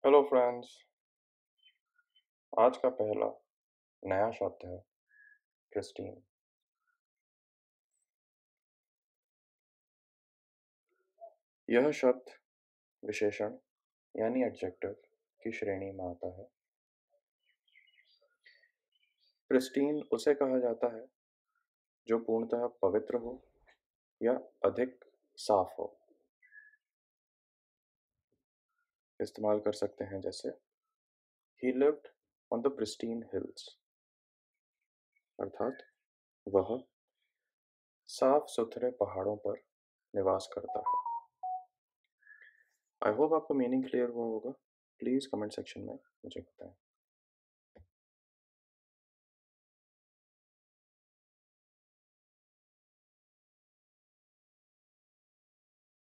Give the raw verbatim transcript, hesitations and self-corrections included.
Hello friends. आज का पहला नया शब्द है प्रिस्टीन। यह शब्द विशेषण यानी एडजेक्टिव की श्रेणी में आता है। प्रिस्टीन उसे कहा जाता है जो पूर्णतः पवित्र हो या अधिक साफ हो। इस्तेमाल कर सकते हैं जैसे ही lived on the pristine hills, अर्थात वह साफ सुथरे पहाड़ों पर निवास करता है। आई होप आपको मीनिंग क्लियर हुआ होगा। प्लीज़ कमेंट सेक्शन में मुझे बताएं।